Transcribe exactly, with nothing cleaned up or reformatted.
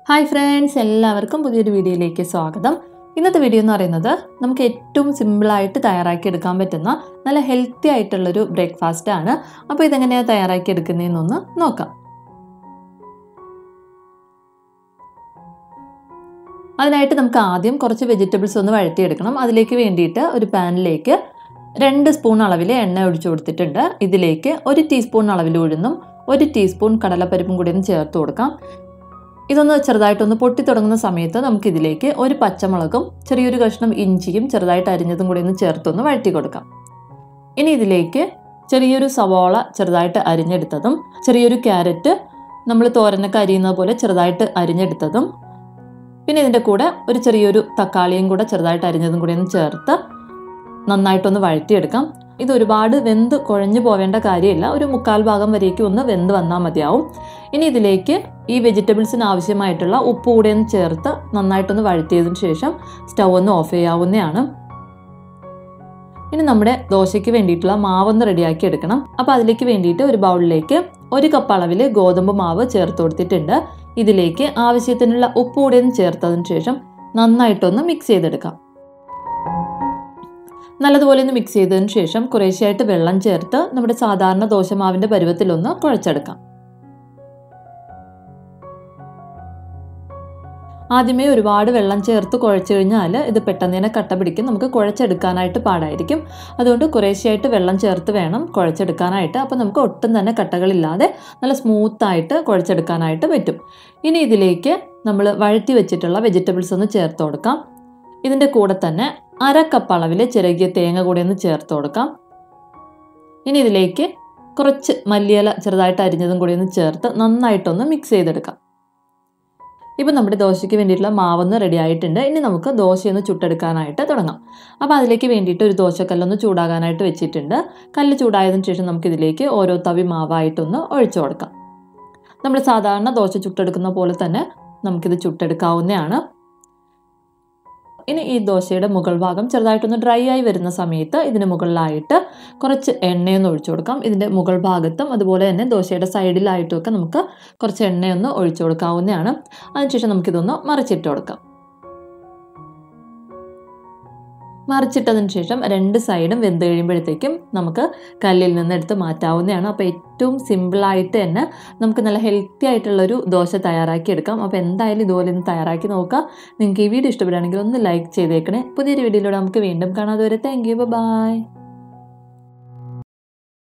Hi friends, എല്ലാവർക്കും പുതിയൊരു വീഡിയോയിലേക്ക് സ്വാഗതം. ഇന്നത്തെ വീഡിയോ എന്ന് പറയുന്നത് നമുക്ക് ഏറ്റവും സിമ്പിൾ ആയിട്ട് തയ്യാറാക്കി എടുക്കാൻ പറ്റുന്ന നല്ല ഹെൽത്തി ആയിട്ടുള്ള ഒരു ബ്രേക്ക്ഫാസ്റ്റ് ആണ്. അപ്പോൾ ഇതെങ്ങനെയാണ് തയ്യാറാക്കി എടുക്കുന്നതെന്ന് നോക്കാം. അതിനായിട്ട് നമുക്ക് ആദ്യം കുറച്ച് വെജിറ്റബിൾസ് ഒന്ന് വഴറ്റിയെടുക്കണം. അതിലേക്ക് വേണ്ടിയിട്ട് ഒരു പാനിലേക്ക് രണ്ട് സ്പൂൺ അളവിൽ എണ്ണ ഒഴിച്ചു കൊടുത്തിട്ടുണ്ട്. ഇതിലേക്ക് ഒരു ടീസ്പൂൺ അളവിൽ ഉഴുന്നും ഒരു ടീസ്പൂൺ കടലപ്പരിപ്പും കൂടി ഒന്ന് ചേർത്ത് കൊടുക്കാം. ഇതൊന്ന് ചെറുതായിട്ടൊന്ന് പൊട്ടി തുടങ്ങുന്ന സമയത്ത് നമുക്ക് ഇതിലേക്ക് ഒരു പച്ചമുളകും ചെറിയൊരു കഷ്ണം ഇഞ്ചിയും ചെറുതായിട്ട് അരിഞ്ഞതും കൂടി ഒന്ന് ചേർത്തൊന്ന് വഴറ്റി കൊടുക്കാം. ഇനി ഇതിലേക്ക് ചെറിയൊരു സവാള ചെറുതായിട്ട് അരിഞ്ഞെടുത്തതും ചെറിയൊരു ക്യാരറ്റ് നമ്മൾ തോരനൊക്കെ അരിയുന്നത് പോലെ ചെറുതായിട്ട് അരിഞ്ഞെടുത്തതും പിന്നെ ഇതിൻ്റെ കൂടെ ഒരു ചെറിയൊരു തക്കാളിയും കൂടെ ചെറുതായിട്ട് അരിഞ്ഞതും കൂടി ഒന്ന് ചേർത്ത് നന്നായിട്ടൊന്ന് വഴറ്റിയെടുക്കാം. ഇത് ഒരുപാട് വെന്ത് കുഴഞ്ഞു പോവേണ്ട കാര്യമില്ല, ഒരു മുക്കാൽ ഭാഗം വരേക്കും ഒന്ന് വെന്ത് വന്നാൽ മതിയാവും. ഇനി ഇതിലേക്ക് ഈ വെജിറ്റബിൾസിന് ആവശ്യമായിട്ടുള്ള ഉപ്പ് കൂടെ ഒന്ന് ചേർത്ത് നന്നായിട്ടൊന്ന് വഴറ്റിയതിന് ശേഷം സ്റ്റൗ ഒന്ന് ഓഫ് ചെയ്യാവുന്നതാണ്. ഇനി നമ്മുടെ ദോശയ്ക്ക് വേണ്ടിയിട്ടുള്ള മാവൊന്ന് റെഡിയാക്കി എടുക്കണം. അപ്പോൾ അതിലേക്ക് വേണ്ടിയിട്ട് ഒരു ബൗളിലേക്ക് ഒരു കപ്പ് അളവിൽ ഗോതമ്പ് മാവ് ചേർത്ത് കൊടുത്തിട്ടുണ്ട്. ഇതിലേക്ക് ആവശ്യത്തിനുള്ള ഉപ്പ് കൂടെ ഒന്ന് ചേർത്തതിന് ശേഷം നന്നായിട്ടൊന്ന് മിക്സ് ചെയ്തെടുക്കാം. നല്ലതുപോലെ ഒന്ന് മിക്സ് ചെയ്തതിന് ശേഷം കുറേശ്ശെയായിട്ട് വെള്ളം ചേർത്ത് നമ്മുടെ സാധാരണ ദോശമാവിൻ്റെ പരുവത്തിലൊന്ന് കുഴച്ചെടുക്കാം. ആദ്യമേ ഒരുപാട് വെള്ളം ചേർത്ത് കുഴച്ചു കഴിഞ്ഞാൽ ഇത് പെട്ടെന്ന് തന്നെ കട്ട പിടിക്കും, നമുക്ക് കുഴച്ചെടുക്കാനായിട്ട് പാടായിരിക്കും. അതുകൊണ്ട് കുറേശ്ശെയായിട്ട് വെള്ളം ചേർത്ത് വേണം കുഴച്ചെടുക്കാനായിട്ട്. അപ്പോൾ നമുക്ക് ഒട്ടും തന്നെ കട്ടകളില്ലാതെ നല്ല സ്മൂത്തായിട്ട് കുഴച്ചെടുക്കാനായിട്ട് പറ്റും. ഇനി ഇതിലേക്ക് നമ്മൾ വഴറ്റി വെച്ചിട്ടുള്ള വെജിറ്റബിൾസ് ഒന്ന് ചേർത്ത് കൊടുക്കാം. ഇതിൻ്റെ കൂടെ തന്നെ അര കപ്പ് അളവിൽ ചിരകിയ തേങ്ങ കൂടി ഒന്ന് ചേർത്ത് കൊടുക്കാം. ഇനി ഇതിലേക്ക് കുറച്ച് മല്ലിയില ചെറുതായിട്ട് അരിഞ്ഞതും കൂടി ഒന്ന് ചേർത്ത് നന്നായിട്ടൊന്ന് മിക്സ് ചെയ്തെടുക്കാം. ഇപ്പം നമ്മുടെ ദോശയ്ക്ക് വേണ്ടിയിട്ടുള്ള മാവൊന്ന് റെഡി ആയിട്ടുണ്ട്. ഇനി നമുക്ക് ദോശയൊന്ന് ചുട്ടെടുക്കാനായിട്ട് തുടങ്ങാം. അപ്പോൾ അതിലേക്ക് വേണ്ടിയിട്ട് ഒരു ദോശക്കല്ലൊന്ന് ചൂടാകാനായിട്ട് വെച്ചിട്ടുണ്ട്. കല്ല് ചൂടായതിനു ശേഷം നമുക്കിതിലേക്ക് ഓരോ തവി മാവായിട്ടൊന്ന് ഒഴിച്ചു കൊടുക്കാം. നമ്മൾ സാധാരണ ദോശ ചുട്ടെടുക്കുന്ന പോലെ തന്നെ നമുക്കിത് ചുട്ടെടുക്കാവുന്നതാണ്. ഇനി ഈ ദോശയുടെ മുകൾ ഭാഗം ചെറുതായിട്ടൊന്ന് ഡ്രൈ ആയി വരുന്ന സമയത്ത് ഇതിന് മുകളിലായിട്ട് കുറച്ച് എണ്ണയൊന്ന് ഒഴിച്ചു കൊടുക്കാം. ഇതിൻ്റെ മുകൾ ഭാഗത്തും അതുപോലെ തന്നെ ദോശയുടെ സൈഡിലായിട്ടുമൊക്കെ നമുക്ക് കുറച്ച് എണ്ണയൊന്ന് ഒഴിച്ചു കൊടുക്കാവുന്നതാണ്. അതിനുശേഷം നമുക്കിതൊന്ന് മറിച്ചിട്ട് കൊടുക്കാം. മറിച്ചിട്ടതിന് ശേഷം രണ്ട് സൈഡും വെന്ത് കഴിയുമ്പോഴത്തേക്കും നമുക്ക് കല്ലിൽ നിന്ന് എടുത്ത് മാറ്റാവുന്നതാണ്. അപ്പോൾ ഏറ്റവും സിമ്പിളായിട്ട് തന്നെ നമുക്ക് നല്ല ഹെൽത്തി ആയിട്ടുള്ളൊരു ദോശ തയ്യാറാക്കി എടുക്കാം. അപ്പോൾ എന്തായാലും ഇതുപോലെ ഒന്ന് തയ്യാറാക്കി നോക്കുക. നിങ്ങൾക്ക് ഈ വീഡിയോ ഇഷ്ടപ്പെടുകയാണെങ്കിൽ ഒന്ന് ലൈക്ക് ചെയ്തേക്കണേ. പുതിയൊരു വീഡിയോയിലൂടെ നമുക്ക് വീണ്ടും കാണാം. അതുവരെ താങ്ക് യു, ബൈ.